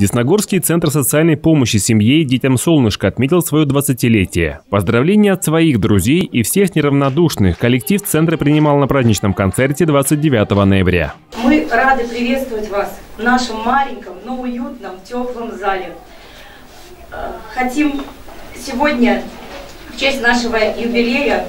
Десногорский центр социальной помощи семье и детям «Солнышко» отметил свое 20-летие. Поздравления от своих друзей и всех неравнодушных коллектив центра принимал на праздничном концерте 29 ноября. Мы рады приветствовать вас в нашем маленьком, но уютном, теплом зале. Хотим сегодня в честь нашего юбилея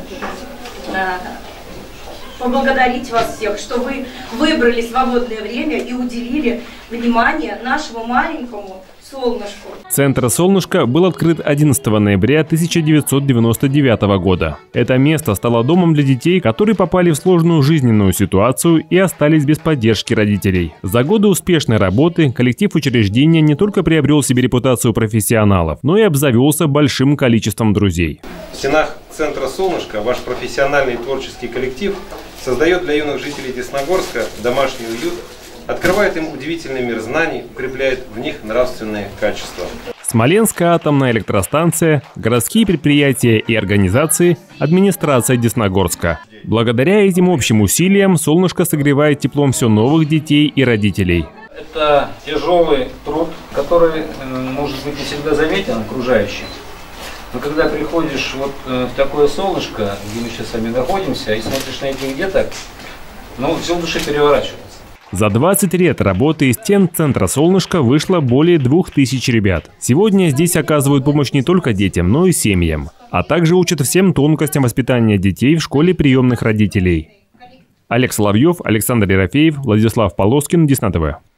поблагодарить вас всех, что вы выбрали свободное время и уделили внимание нашему маленькому солнышку. Центр «Солнышко» был открыт 11 ноября 1999 года. Это место стало домом для детей, которые попали в сложную жизненную ситуацию и остались без поддержки родителей. За годы успешной работы коллектив учреждения не только приобрел себе репутацию профессионалов, но и обзавелся большим количеством друзей. В стенах центра «Солнышко» ваш профессиональный и творческий коллектив создает для юных жителей Десногорска домашний уют, открывает им удивительный мир знаний, укрепляет в них нравственные качества. Смоленская атомная электростанция, городские предприятия и организации, администрация Десногорска. Благодаря этим общим усилиям «Солнышко» согревает теплом все новых детей и родителей. Это тяжелый труд, который, может быть, не всегда заметен окружающим. Но когда приходишь вот в такое солнышко, где мы сейчас с вами находимся, и смотришь на этих деток, все в душе переворачивается. За 20 лет работы из стен центра «Солнышко» вышло более 2000 ребят. Сегодня здесь оказывают помощь не только детям, но и семьям. А также учат всем тонкостям воспитания детей в школе приемных родителей. Олег Соловьев, Александр Ерофеев, Владислав Полоскин, Десна ТВ.